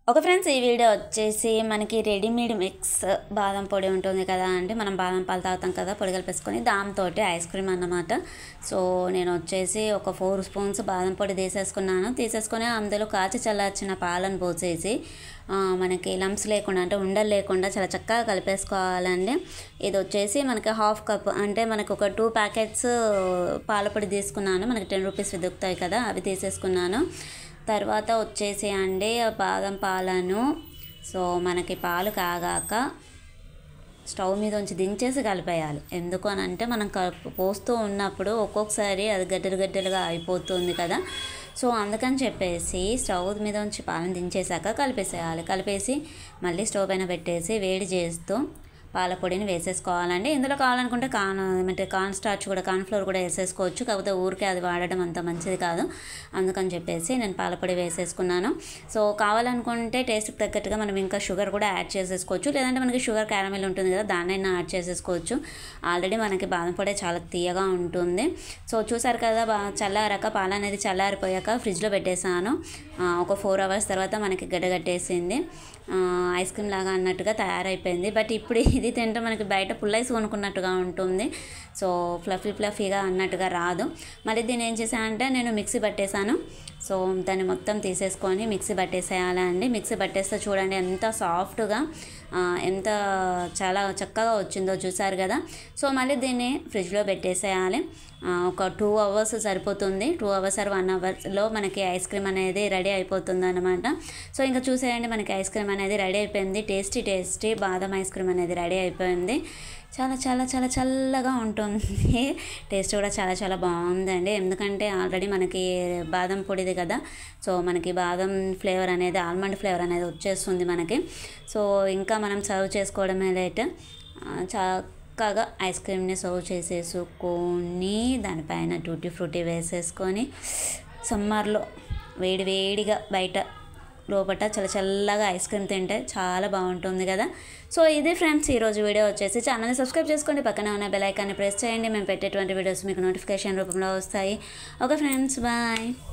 Okay friends, ఈ video వచ్చేసి మనకి రెడీమేడ్ మిక్స్ బాదం పొడి ఉంటుంది కదా అంటే మనం బాదం పాలు తాగుతాం కదా, పొడి కలిపేసుకొని దాంతో ఐస్ క్రీమ్ అన్నమాట. సో నేను వచ్చేసి ఒక 4 స్పూన్స్ బాదం పొడి తీసేసుకొని అందులో కాచి చల్లార్చిన పాలను పోసేసి మనకి లంప్స్ లేకుండా అంటే ఉండలు లేకుండా చాలా చక్కగా కలిపేసుకోవాలండి. ఇది వచ్చేసి మనకి హాఫ్ కప్ అంటే మనకు ఒక 2 ప్యాకెట్స్ పాలపొడి తీసుకున్నాను. మనకి 10 రూపీస్ దొరుకుతాయి కదా, అవి తీసేసుకున్నాను. తర్వాత వచ్చేసి అండి బాదం పాలను మనకి పాలు కాగాక స్టవ్ మీద ఉంచి దించేసి కలిపేయాలి. ఎందుకు అని అంటే మనం పోస్తూ ఉన్నప్పుడు ఒక్కొక్కసారి అది గడ్డలుగా అయిపోతుంది కదా. సో అందుకని చెప్పేసి స్టవ్ మీద ఉంచి పాలను దించేసాక కలిపేసి మళ్ళీ స్టవ్ పైన పెట్టేసి వేడి చేస్తూ పాలపొడిని వేసేసుకోవాలండి. ఇందులో కావాలనుకుంటే కార్న్ స్టార్చ్ కూడా, కార్న్ ఫ్లోర్ కూడా వేసేసుకోవచ్చు. కాకపోతే ఊరికే అది వాడడం అంత మంచిది కాదు. అందుకని చెప్పేసి నేను పాలపొడి వేసేసుకున్నాను. సో కావాలనుకుంటే టేస్ట్కి తగ్గట్టుగా మనం ఇంకా షుగర్ కూడా యాడ్ చేసేసుకోవచ్చు. లేదంటే మనకి షుగర్ క్యారమెల్ ఉంటుంది కదా, దాన్నైనా యాడ్ చేసేసుకోవచ్చు. ఆల్రెడీ మనకి బాదం పొడి చాలా తీయగా ఉంటుంది. సో చూసారు కదా, చల్లారాక పాలు అనేది చల్లారిపోయాక ఫ్రిడ్జ్లో పెట్టేసాను. ఒక 4 అవర్స్ తర్వాత మనకి గడ్డగట్టేసింది, ఐస్ క్రీమ్ లాగా అన్నట్టుగా తయారైపోయింది. బట్ ఇప్పుడు ఇది తింటే మనకి బయట పుల్లైస్ కొనుక్కున్నట్టుగా ఉంటుంది. సో ఫ్లఫీగా అన్నట్టుగా రాదు. మళ్ళీ దీన్ని ఏం చేశానంటే నేను మిక్సీ పట్టేశాను. సో దాన్ని మొత్తం తీసేసుకొని మిక్సీ పట్టేసేయాలండి. మిక్సీ పట్టేస్తే చూడండి ఎంత సాఫ్ట్గా, ఎంత చాలా చక్కగా వచ్చిందో చూసారు కదా. సో మళ్ళీ దీన్ని ఫ్రిడ్జ్లో పెట్టేసేయాలి. ఒక 2 అవర్స్ సరిపోతుంది. 2 అవర్స్ ఆర్ 1 అవర్లో మనకి ఐస్ క్రీమ్ అనేది రెడీ అయిపోతుంది అనమాట. సో ఇంకా చూసేయండి, మనకి ఐస్ క్రీమ్ అనేది రెడీ అయిపోయింది. టేస్టీ బాదం ఐస్ క్రీమ్ అనేది రెడీ అయిపోయింది. చాలా చాలా చాలా చల్లగా ఉంటుంది. టేస్ట్ కూడా చాలా చాలా బాగుందండి. ఎందుకంటే ఆల్రెడీ మనకి బాదం పొడిది కదా, సో మనకి బాదం ఫ్లేవర్ అనేది, ఆల్మండ్ ఫ్లేవర్ అనేది వచ్చేస్తుంది మనకి. సో ఇంకా మనం సర్వ్ చేసుకోవడమే లేట్. చక్కగా ఐస్ క్రీమ్ని సర్వ్ చేసేసుకొని దానిపైన టూటీ ఫ్రూటీ వేసేసుకొని సమ్మర్లో వేడిగా బయట లోపల చల్లగా ఐస్ క్రీమ్ తింటే చాలా బాగుంటుంది కదా. సో ఇది ఫ్రెండ్స్ ఈరోజు వీడియో వచ్చేసి. ఛానల్ని సబ్స్క్రైబ్ చేసుకోండి, పక్కనే ఉన్న బెల్ ఐకాన్ని ప్రెస్ చేయండి. మేము పెట్టేటువంటి వీడియోస్ మీకు నోటిఫికేషన్ రూపంలో వస్తాయి. Okay friends, bye.